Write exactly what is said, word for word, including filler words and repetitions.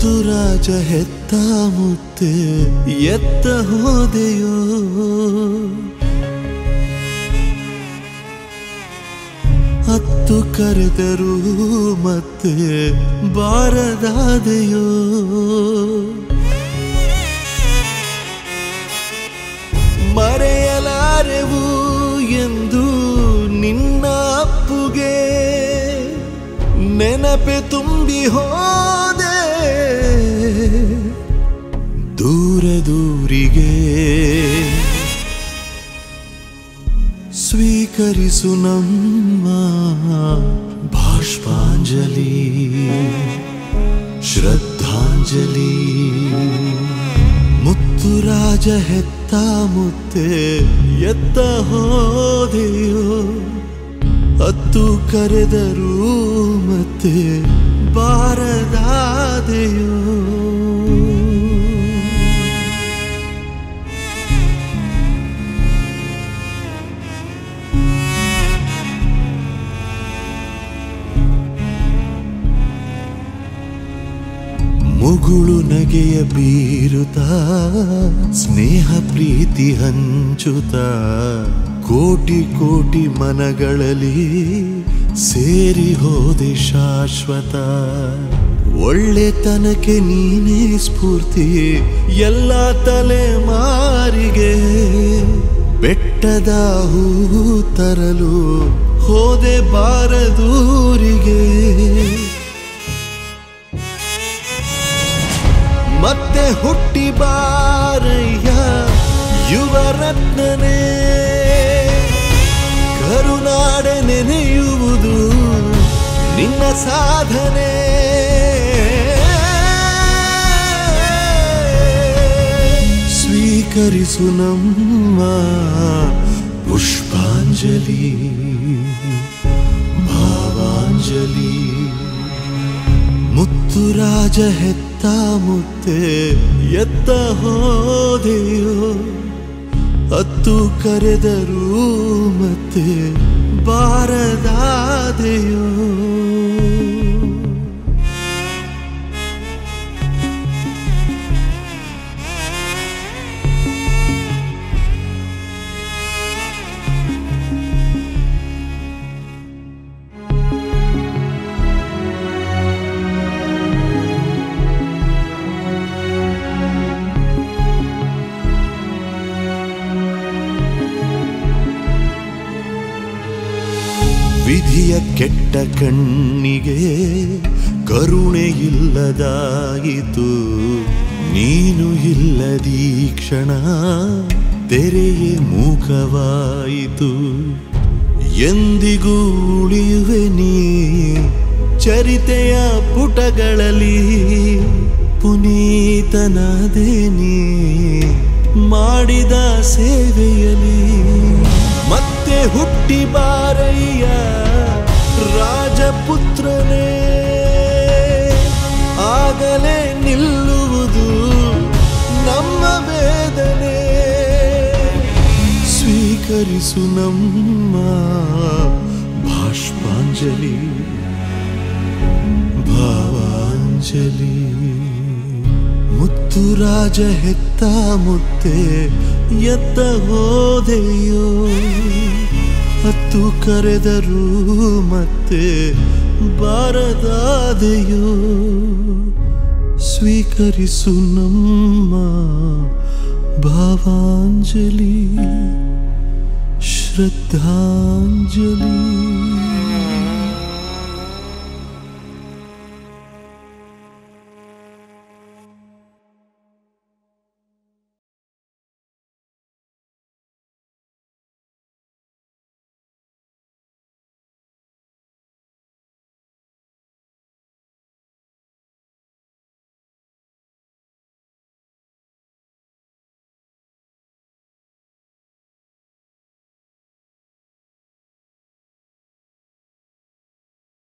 ಮುತ್ತು ರಾಜ ಹೆತ್ತ ಮುತ್ತೆ ಎತ್ತ ಹೋದೆಯೋ ಹತ್ತು ಕರೆದರೂ ಮತ್ತೆ ಬಾರದಾದೆಯೋ ಮರೆಯಲಾರೆವು ಎಂದು ನಿನ್ನ ಅಪ್ಪುಗೆ ನೆನಪೆ ತುಂಬಿ ಹೋದೆ ದೂರ ದೂರಿಗೆ ಸ್ವೀಕರಿಸು ನಮ್ಮ ಬಾಷ್ಪಾಂಜಲಿ ಶ್ರದ್ಧಾಂಜಲಿ ಮುತ್ತು ರಾಜ ಹೆತ್ತ ಮುತ್ತೆ ಎತ್ತ ಹೋದೆಯೋ ಹತ್ತು ಕರೆದರೂ ಮತ್ತೆ ಬಾರದಾದೆಯೋ ಮುಗುಳು ನಗೆಯ ಬೀರುತ್ತಾ ಸ್ನೇಹ ಪ್ರೀತಿ ಹಂಚುತ್ತಾ ಕೋಟಿ ಕೋಟಿ ಮನಗಳಲ್ಲಿ ಸೇರಿ ಹೋದೆ ಶಾಶ್ವತ ಒಳ್ಳೆತನಕ್ಕೆ ನೀನೇ ಸ್ಫೂರ್ತಿ ಎಲ್ಲ ತಲೆಮಾರಿಗೆ ಬೆಟ್ಟದ ಹೂ ತರಲು ಹೋದೆ ಬಾರದೂರಿಗೆ ಮತ್ತೆ ಹುಟ್ಟಿ ಬಾರಯ್ಯ ಯುವರತ್ನನೇ ಕರುನಾಡೆ ನೆನೆಯುವುದು ನಿನ್ನ ಸಾಧನೆ ಸ್ವೀಕರಿಸು ನಮ್ಮ ಪುಷ್ಪಾಂಜಲಿ ಭಾವಾಂಜಲಿ ಮುತ್ತು ರಾಜ ಹೆತ್ತ ಮುತ್ತೆ ಎತ್ತ ಹೋದೆಯೋ ಹತ್ತು ಕರೆದರೂ ಮತ್ತೆ ಬಾರದಾದೆಯೋ ವಿಧಿಯ ಕೆಟ್ಟ ಕಣ್ಣಿಗೆ ಕರುಣೆ ಇಲ್ಲದಾಯಿತು ನೀನು ಇಲ್ಲದೀ ಕ್ಷಣ ತೆರೆಯೇ ಮೂಕವಾಯಿತು ಎಂದಿಗೂ ಉಳಿಯುವೆ ನೀ ಚರಿತೆಯ ಪುಟಗಳಲ್ಲಿ ಪುನೀತನಾದೆ ನೀ ಮಾಡಿದ ಸೇವೆಯಲ್ಲಿ ಮತ್ತೆ ಹುಟ್ಟಿ ಬಾರಯ್ಯ ರಾಜಪುತ್ರನೇ ಆಗಲೇ ನಿಲ್ಲುವುದು ನಮ್ಮ ವೇದನೆ ಸ್ವೀಕರಿಸು ನಮ್ಮ ಬಾಷ್ಪಾಂಜಲಿ ಭಾವಾಂಜಲಿ ಮುತ್ತು ರಾಜ ಹೆತ್ತ ಮುತ್ತೆ ಎತ್ತ ಹೋದೆಯೋ ಹತ್ತು ಕರೆದರೂ ಮತ್ತೆ ಬಾರದಾದೆಯೋ ಸ್ವೀಕರಿಸು ನಮ್ಮ ಭಾವಾಂಜಲಿ ಶ್ರದ್ಧಾಂಜಲಿ